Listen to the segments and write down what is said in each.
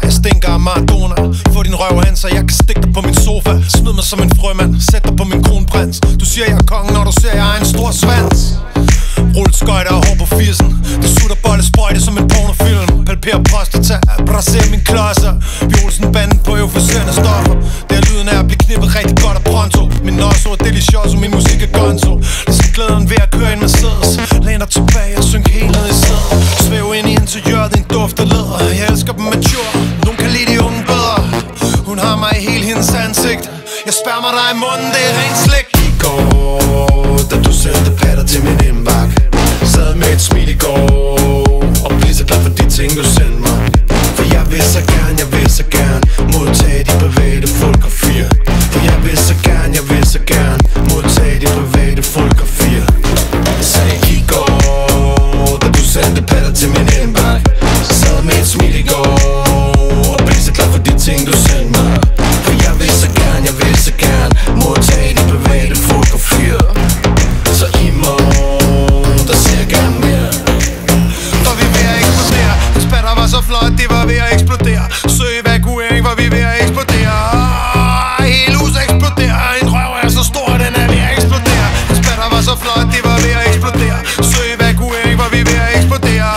Jeg stinker af Maradona. Få din røv hen, så jeg kan stikke dig på min sofa. Smid mig som en frømand, sæt dig på min kronprins. Du siger jeg er kongen, når du ser jeg har en stor svans. Rullet skøjter og hår på 80'en. Det sutter bolle sprøjte som en pornofilm. Palper prostata, braser min klodser. Bjolsen banden på euforiserende stoffer. Det er lyden af at blive knippet rigtig godt og pronto. Min nosso er delicioso, min musik er gonzo. Ligesom glæden ved at køre en Mercedes. Læn dig tilbage og synk helt ned i sædet. Svæv ind i interiøret, din duft af læder. Jeg elsker dem mature, nogen kan lide de unge bedre. Hun har mig i hele hendes ansigt. Jeg spærmer dig i munden, det er rent slik. I går, da du sendte patter til min indbakke, sad med et smil i går og blev så glad for de ting du sendte mig. For jeg vil så gerne modtage de private fotografier. For jeg vil så gerne modtage de private fotografier. Sagde i går, da du sendte patter til min indbakke, sad med et smil i går og blev så glad for de ting du sendte mig. For jeg vil så gerne modtage de private fotografier. Så i morgen, der ser jeg gerne mere. For vi vil eksplodere. Hans patter var så flot, de var ved at eksplodere. Søg evakuering, for vi er ved at eksplodere. Hele huset eksploderer. En røv er så stor, den er ved at eksplodere. Hans patter var så flot, de var ved at eksplodere. Søg evakuering, for vi er ved at eksplodere.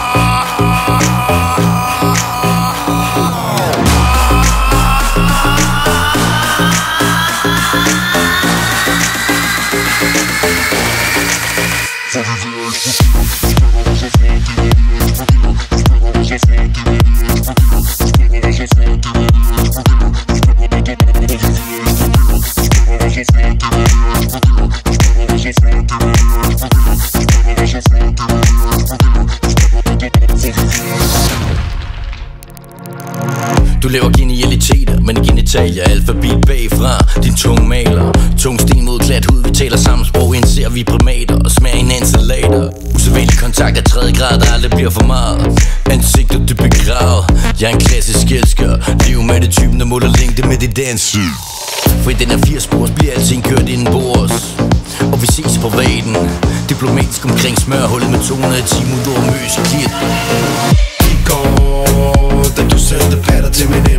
Du laver genialiteter, men genitalia, alfabet bagfra. Din tunge maler, tung sten mod glat hud. Vi taler samme sprog, indser vi primater og smager hinandens salater. Usædvanlig kontakt af 3. grad, der aldrig bliver for meget. Ansigter du begravet. Jeg er en klassisk elsker. Liv med det typen, der måler længde med det dans. For i den her 80-spors bliver alting kørt indenbords. Og vi ses på vaden. Diplomatisk omkring smørhullet med 210 mod ord møs i klit. I går, da du sendte patter til min